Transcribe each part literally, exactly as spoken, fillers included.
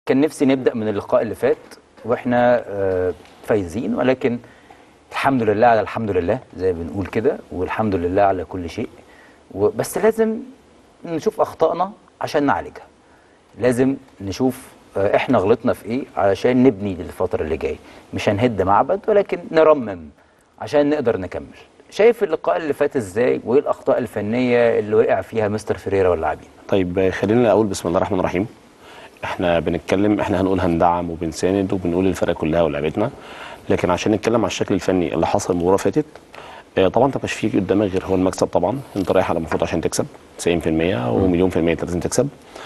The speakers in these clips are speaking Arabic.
كان نفسي نبدأ من اللقاء اللي فات واحنا آه، فايزين، ولكن الحمد لله على الحمد لله زي ما بنقول كده، والحمد لله على كل شيء. بس لازم نشوف أخطائنا عشان نعالجها، لازم نشوف آه، احنا غلطنا في ايه علشان نبني للفترة اللي جاية. مش هنهد معبد ولكن نرمم عشان نقدر نكمل. شايف اللقاء اللي فات ازاي، وايه الأخطاء الفنية اللي وقع فيها مستر فيريرا واللاعبين؟ طيب خلينا اقول بسم الله الرحمن الرحيم. احنا بنتكلم، احنا هنقول هندعم وبنساند وبنقول الفرقه كلها ولعبتنا، لكن عشان نتكلم على الشكل الفني اللي حصل المباراه اللي فاتت، اه طبعا انت مش فيك قدامك غير هو المكسب. طبعا انت رايح على المفروض عشان تكسب تسعين في المية ومليون في المية انت لازم تكسب.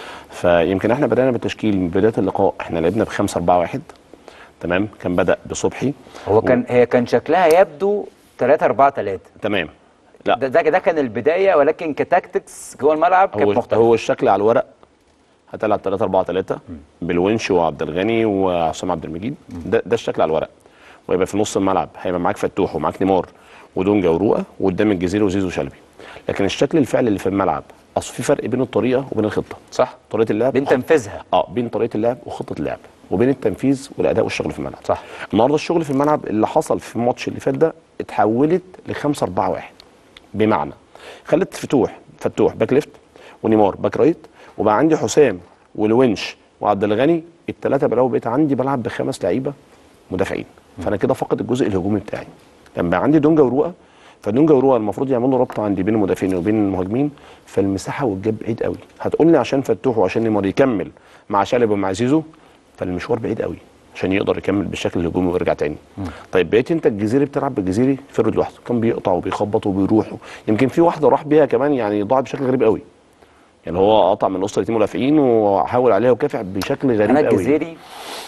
فيمكن احنا بدانا بالتشكيل من بدايه اللقاء، احنا لعبنا ب خمسة أربعة واحد. تمام، كان بدا بصبحي. هو كان هي كان شكلها يبدو ثلاثة أربعة ثلاثة. تمام، لا ده ده ده كان البدايه، ولكن كتاكتكس جوه الملعب كانت هو مختلفه. هو الشكل على الورق هتلعب ثلاثة أربعة ثلاثة بالونش وعبد الغني وعصام عبد المجيد. ده ده الشكل على الورق، ويبقى في نص الملعب هيبقى معاك فتوح ومعاك نيمار ودونجا ورؤى، وقدام الجزيري وزيزو وشلبي. لكن الشكل الفعلي اللي في الملعب، اصل في فرق بين الطريقه وبين الخطه. صح، طريقه اللعب بين تنفيذها. اه بين طريقه اللعب وخطه اللعب، وبين التنفيذ والاداء والشغل في الملعب. صح. النهارده الشغل في الملعب اللي حصل في الماتش اللي فات ده اتحولت ل خمسة أربعة واحد، بمعنى خلت فتوح فتوح باك ليفت ونيمار باك رايت، وبقى عندي حسام والونش وعبد الغني الثلاثه بلاقوا، بقيت عندي بلعب بخمس لعيبه مدافعين. فانا كده فقد الجزء الهجومي بتاعي. لما بقى عندي دونجا ورؤى، فدونجا ورؤى المفروض يعملوا ربط عندي بين المدافعين وبين المهاجمين، فالمساحه والجاب بعيد قوي. هتقول لي عشان فتوح وعشان نيمار يكمل مع شلبي ومع زيزو، فالمشوار بعيد قوي عشان يقدر يكمل بالشكل الهجومي ويرجع تاني. مم. طيب بقيت انت الجزيري بتلعب بالجزيري فرد لوحده، كان بيقطع وبيخبط وبيروح، يمكن في واحده راح بيها كمان يعني ضاعت بشكل غريب قوي. يعني هو قطع من وسط الاثنين مدافعين وحاول عليها وكافح بشكل غريب انا قوي. الجزيري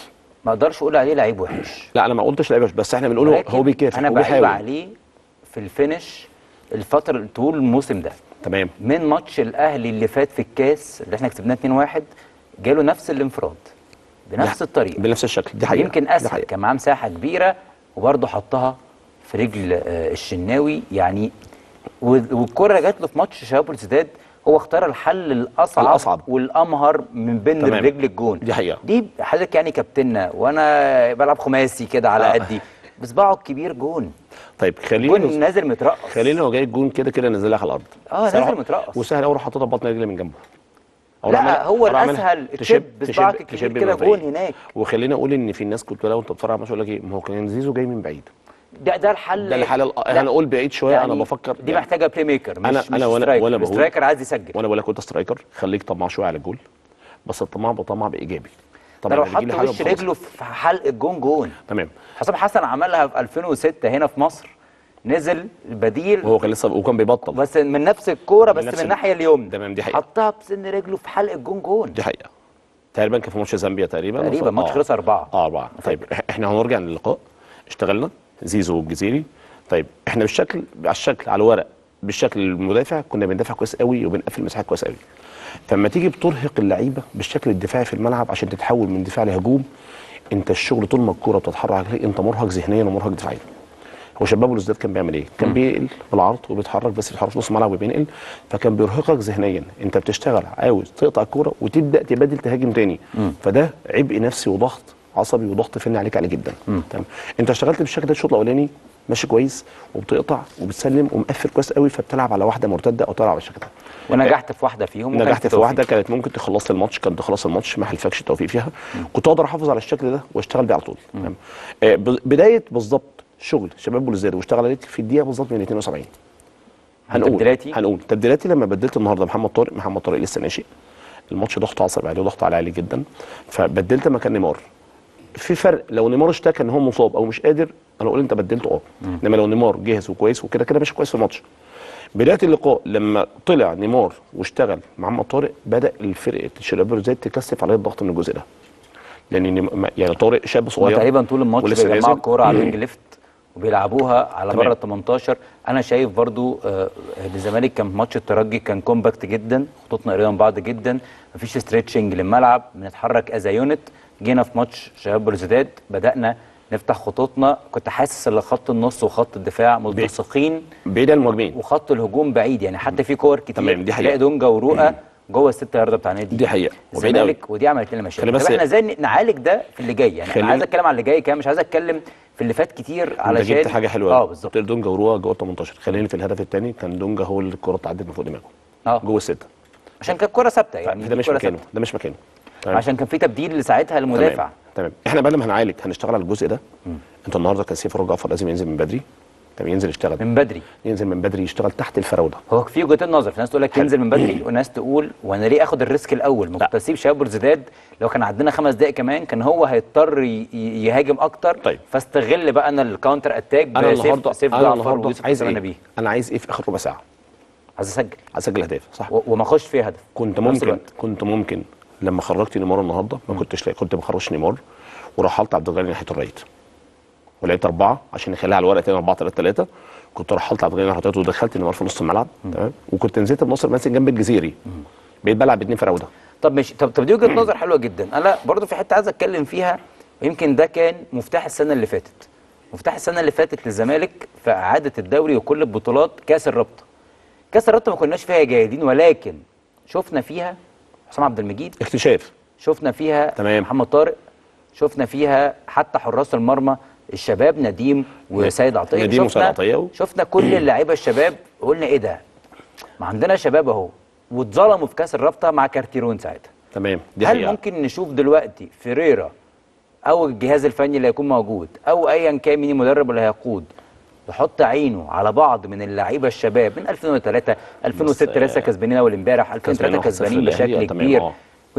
ما اقدرش اقول عليه لعيب وحش. لا انا ما قلتش لعيب وحش، بس احنا بنقول هو بيكافح انا وبيحاول. بعيب عليه في الفينش الفتره طول الموسم ده. تمام، من ماتش الاهلي اللي فات في الكاس اللي احنا كسبناه اتنين واحد، جاله نفس الانفراد بنفس الطريقه بنفس الشكل. دي حقيقه، يمكن اسهل، كان معاه مساحه كبيره وبرضه حطها في رجل آه الشناوي يعني. والكره جات له في ماتش شباب بلوزداد، هو اختار الحل الاصعب, الأصعب والامهر من بين رجل الجون. دي حقيقه. دي حضرتك يعني كابتننا وانا بلعب خماسي كده على قدي آه. بصباعه الكبير جون. طيب خلينا جون نازل مترقص، خلينا هو جاي الجون كده كده نزل لك على الارض. اه نازل مترقص وسهل قوي، حطيتها ببطن رجلي من جنبه. لا هو الاسهل تشب بصباعك الكبير كده جون هناك. وخلينا اقول ان في الناس كنت لو انت بتتفرج على الماتش يقول لك ايه، ما هو كان زيزو جاي من بعيد. ده ده الحل، ده الحل. انا اقول بعيد شويه يعني، انا بفكر دي يعني محتاجه بلاي ميكر، مش انا مش انا وانا سترايكر. وانا بقول سترايكر عايز يسجل، وانا بقول لك انت سترايكر خليك طماع شويه على الجول، بس الطماع بطمع بايجابي. طبعا لو حط وش رجله في حلق الجون جون. تمام. حسام حسن عملها في ألفين وستة هنا في مصر، نزل البديل وهو كان لسه وكان بيبطل بس من نفس الكوره بس من, من الناحيه اليمنى. تمام، دي حقيقه. حطها بسن رجله في حلق الجون جون. دي حقيقه. تقريبا كان في ماتش زامبيا تقريبا تقريبا ماتش خلص أربعة اه أربعة. طيب احنا هنرجع للقاء. اشتغلنا زيزو والجزيري. طيب احنا بالشكل على الشكل على الورق بالشكل المدافع كنا بندافع كويس قوي وبنقفل مساحات كويس قوي. فلما تيجي بترهق اللعيبه بالشكل الدفاعي في الملعب عشان تتحول من دفاع لهجوم، انت الشغل طول ما الكوره بتتحرك عليك انت مرهق ذهنيا ومرهق دفاعيا. هو شباب بلوزداد كان بيعمل ايه؟ كان بينقل بالعرض وبيتحرك، بس بيتحرك في نص الملعب وبينقل، فكان بيرهقك ذهنيا. انت بتشتغل عاوز تقطع الكوره وتبدا تبادل تهاجم تاني، مم. فده عبء نفسي وضغط عصبي وضغط فني عليك عالي جدا. تمام. انت اشتغلت بالشكل ده الشوط الاولاني ماشي كويس وبتقطع وبتسلم ومقفل كويس قوي، فبتلعب على واحده مرتده او تلعب بالشكل ده. ونجحت في واحده فيهم، نجحت في واحده كانت ممكن تخلص لي الماتش، كانت تخلص الماتش ما حلفكش التوفيق فيها. مم. كنت اقدر احافظ على الشكل ده واشتغل بيه على طول. تمام. آه بدايه بالظبط شغل شباب بلوزداد واشتغل عليك في الدقيقه بالظبط من اتنين وسبعين. هنقول تبديلاتي هنقول تبديلاتي لما بدلت النهارده محمد طارق محمد طارق لسه ناشئ، الماتش ضغط عصبي عليه وضغط عليه عالي جدا، فبدلت مكان نيمار. في فرق لو نيمار اشتكى ان هو مصاب او مش قادر، انا اقول انت بدلته اه، انما لو نيمار جاهز وكويس وكده كده ماشي كويس في الماتش. بدايه اللقاء لما طلع نيمار واشتغل محمد طارق، بدا الفرقه شباب بلوزداد تكثف عليه الضغط من الجزء ده، لان يعني طارق شاب صغير تقريبا طول الماتش بيجمعوا الكوره على الوينج ليفت وبيلعبوها على بره ال تمنتاشر. انا شايف برضو آه الزمالك كان ماتش الترجي كان كومباكت جدا، خطوطنا قريبه من بعض جدا، مفيش ستريتشنج للملعب، بنتحرك از يونت. جينا في ماتش شباب بلوزداد بدانا نفتح خطوطنا، كنت حاسس ان خط النص وخط الدفاع ملتصقين بعيد عن المهاجمين وخط الهجوم بعيد، يعني حتى في كور كتير تمام. دي حقيقه. دونجا ورؤى جوه الست يارده بتاع نادي دي حقيقه وبعيد قوي، الزمالك، ودي عملت لنا مشاكل. خلي بس طب احنا ازاي نعالج ده في اللي جاي؟ يعني انا خلينا- عايز اتكلم على اللي جاي كمان، مش عايز اتكلم في اللي فات كتير انت علشان جبت حاجه حلوه اه قوي. بالظبط. قلت دونجا وروها جوه تمنتاشر. خليني في الهدف الثاني، كان دونجا هو اللي الكره اتعدت من فوق دماغه اه جوه السته، عشان كانت كوره ثابته يعني، ده مش كرة مكانه، ثابتة. ده مش مكانه. تمام. عشان كان في تبديل ساعتها للمدافع. تمام. تمام. احنا بقى لما هنعالج هنشتغل على الجزء ده. انت النهارده كان سيف فاروق جعفر لازم ينزل من بدري. تمام، ينزل يشتغل من بدري. ينزل من بدري يشتغل تحت الفراوده. هو في وجهتين نظر، في ناس تقول لك ينزل من بدري وناس تقول وانا ليه اخد الريسك الاول؟ ما كنت اسيب شهاب بورزيداد، لو كان عندنا خمس دقائق كمان كان هو هيضطر ي- ي- يهاجم اكتر. طيب. فاستغل بقى انا الكاونتر اتاك انا النهارده بسيف انا جعفر النهارده ويوسف عايز حسام ايه؟ نبيه. انا عايز ايه في اخر ربع ساعه؟ عايز اسجل، عايز اسجل اهداف صح. و- وما اخش فيها هدف. كنت في نفس ممكن الوقت. كنت ممكن لما خرجت نيمار النهارده ما كنتش لاقي، كنت بخرجش نيمار ورحلت عبد الغني ناحيه الرايت ولقيت اربعه عشان نخليها على الورق تاني اربعه ثلاثه ثلاثه. كنت رحلت عبد الغني ناحيه الرايت ودخلت نيمار في نص الملعب. تمام. وكنت نزلت بناصر منسي جنب الجزيري. بقيت بلعب باثنين فراوده. طب ماشي، طب طب دي وجهه نظر حلوه جدا. انا برضو في حته عايز اتكلم فيها، ويمكن ده كان مفتاح السنه اللي فاتت. مفتاح السنه اللي فاتت للزمالك في اعاده الدوري وكل البطولات كاس الرابطه. كاس الرابطه ما كناش فيها جيدين، ولكن شفنا فيها حسام عبد المجيد، اكتشاف. شفنا فيها تمام. محمد طارق، شفنا فيها حتى حراس المرمى الشباب نديم وسيد عطيه. نديم وسيد شفنا عطية و- شفنا كل اللعيبه الشباب، قلنا ايه ده؟ ما عندنا شباب اهو، واتظلموا في كاس الرابطه مع كارتيرون ساعتها. تمام. دي هل حقيقة. ممكن نشوف دلوقتي فيريرا او الجهاز الفني اللي هيكون موجود او ايا كان مين المدرب اللي هيقود يحط عينه على بعض من اللعيبه الشباب من ألفين وثلاثة ألفين وستة لسه كسبانين اول امبارح، ألفين وثلاثة كسبانين واحد صفر كسبانين الأهلي، بشكل آه، تمام، كبير، آه.